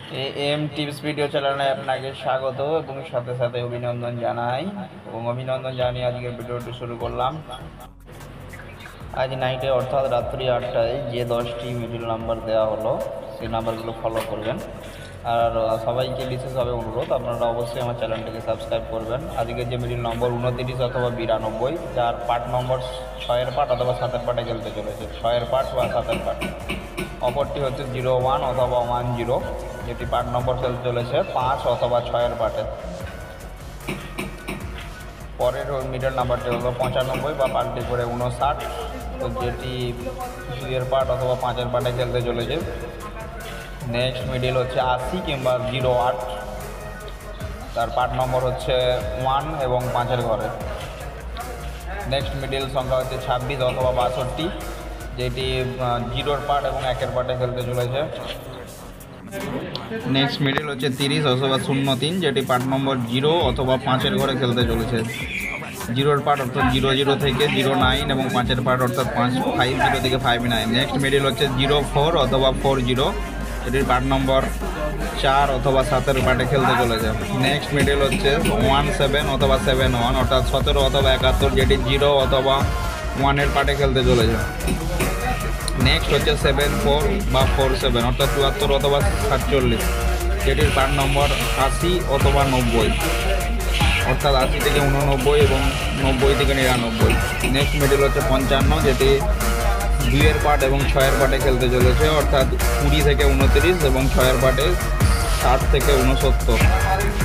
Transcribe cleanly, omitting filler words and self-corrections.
M tips video চ্যানেলে আপনাকে স্বাগত এবং সাথে সাথে অভিনন্দন জানাই এবং অভিনন্দন জানিয়ে আজকের ভিডিওটি শুরু করলাম। আজ নাইটে অর্থাৎ রাত্রি 8টায় যে 10টি মিডল নাম্বার দেওয়া হলো সেই নাম্বারগুলো ফলো করবেন। আর সবাইকে বিশেষভাবে অনুরোধ, আপনারা অবশ্যই আমার চ্যানেলটিকে সাবস্ক্রাইব করবেন। আজকের যে মিডল নম্বর 29 অথবা 92, যার পার্ট নম্বর 6-এর পার্ট অথবা 7-এর পার্টে খেলতে চলেছে, 6-এর পার্ট বা 7-এর পার্ট। অপরটি হচ্ছে 01 অথবা 10, যেটি পার্ট নম্বর খেলতে চলেছে 5 অথবা 6-এর পার্টে। পরের মিডল নাম্বারটি হলো 95 বা পার্টটি করে 59, তো যেটি 2-এর পার্ট অথবা 5-এর পার্টে খেলতে চলেছে। নেক্সট মিডল হচ্ছে 80 কিংবা 08, তার পার্ট নম্বর হচ্ছে 1 এবং 5-এর ঘরে। নেক্সট মিডল সংখ্যা হচ্ছে 26 অথবা 62, যেটি 0-এর পার্ট এবং 1-এর পার্টে খেলতে চলেছে। নেক্সট মিডল হচ্ছে 30 অথবা 03, যেটি পার্ট নম্বর 0 অথবা 5-এর ঘরে খেলতে চলেছে। 0-এর পার্ট অর্থাৎ 00 থেকে 09 এবং 5-এর পার্ট অর্থাৎ 50 থেকে 59। নেক্সট মিডল হচ্ছে 04 অথবা 40, এটির পার্ট নম্বর 4 অথবা 7-এর পার্টে খেলতে চলেছে। নেক্সট মিডল হচ্ছে 17 অথবা 71, অর্থাৎ 17 অথবা 71, যেটি 0 অথবা 1-এর পার্টে খেলতে চলেছে। নেক্সট হচ্ছে 74 বা 47, অর্থাৎ 74 অথবা 47, যেটির পার্ট নম্বর 80 অথবা 90, অর্থাৎ 80 থেকে 89 এবং 90 থেকে 99। নেক্সট মিডল হচ্ছে 55, যেটি 2-এর পার্ট এবং 6-এর পার্টে খেলতে চলেছে, অর্থাৎ 20 থেকে 29 এবং 6-এর পার্টে 60 থেকে 69।